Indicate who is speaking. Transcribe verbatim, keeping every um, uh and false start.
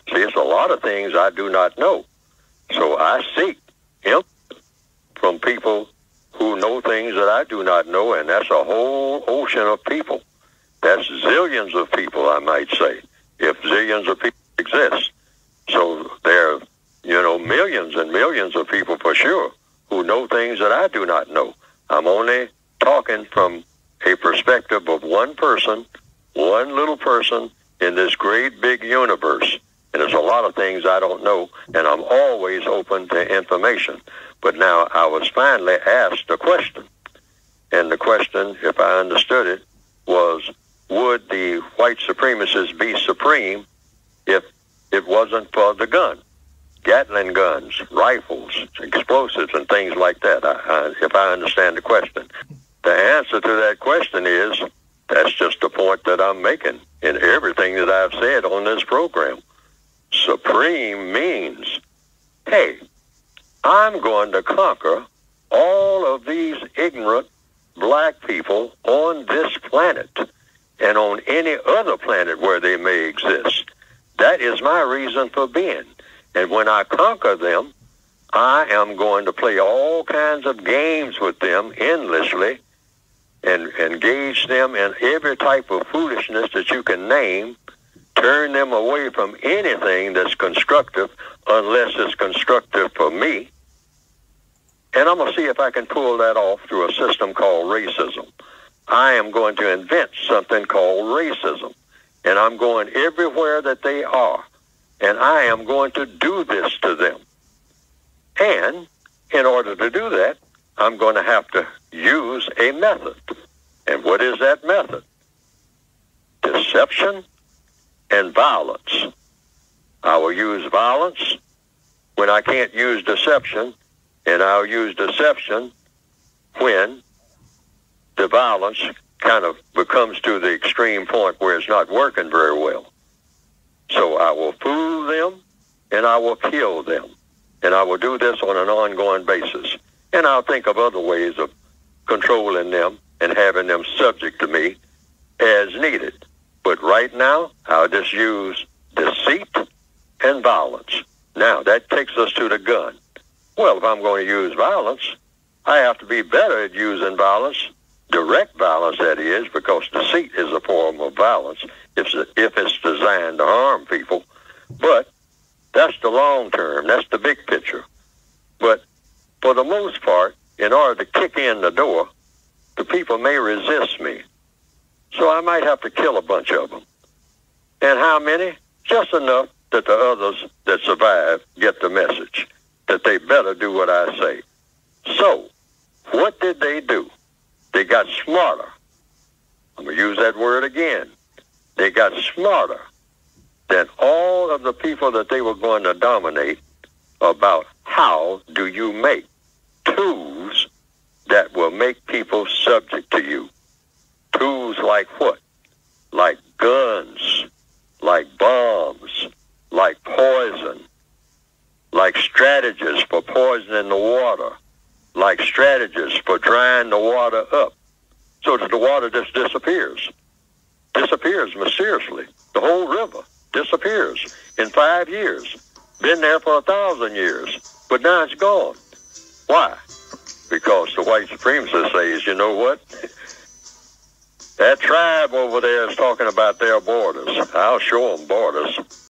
Speaker 1: See, it's a lot of things I do not know. So I seek input from people who know things that I do not know, and that's a whole ocean of people. That's zillions of people, I might say, if zillions of people exist. So there are, you know, millions and millions of people for sure who know things that I do not know. I'm only talking from a perspective of one person, one little person in this great big universe. And there's a lot of things I don't know, and I'm always open to information. But now I was finally asked a question. And the question, if I understood it, was, would the white supremacists be supreme if it wasn't for the gun? Gatling guns, rifles, explosives, and things like that, I, I, if I understand the question. The answer to that question is, that's just the point that I'm making in everything that I've said on this program. Supreme means, hey, I'm going to conquer all of these ignorant black people on this planet and on any other planet where they may exist. That is my reason for being. And when I conquer them, I am going to play all kinds of games with them endlessly and engage them in every type of foolishness that you can name, turn them away from anything that's constructive unless it's constructive for me. And I'm going to see if I can pull that off through a system called racism. I am going to invent something called racism. And I'm going everywhere that they are. And I am going to do this to them. And in order to do that, I'm going to have to use a method. And what is that method? Deception and violence. I will use violence when I can't use deception, and I'll use deception when the violence kind of becomes to the extreme point where it's not working very well. So I will fool them, and I will kill them. And I will do this on an ongoing basis. And I'll think of other ways of controlling them and having them subject to me as needed. But right now, I'll just use deceit and violence. Now, that takes us to the gun. Well, if I'm going to use violence, I have to be better at using violence, direct violence, that is, because deceit is a form of violence if, if it's designed to harm people. But that's the long term. That's the big picture. But for the most part, in order to kick in the door, the people may resist me. So I might have to kill a bunch of them. And how many? Just enough that the others that survive get the message that they better do what I say. So, what did they do? They got smarter. I'm going to use that word again. They got smarter than all of the people that they were going to dominate about how do you make tools that will make people subject to you. Tools like what? Like guns, like bombs, like poison, like strategies for poisoning the water, like strategies for drying the water up so that the water just disappears. Disappears mysteriously. The whole river disappears in five years. Been there for a thousand years, but now it's gone. Why? Because the white supremacist says, you know what? That tribe over there is talking about their borders. I'll show them borders.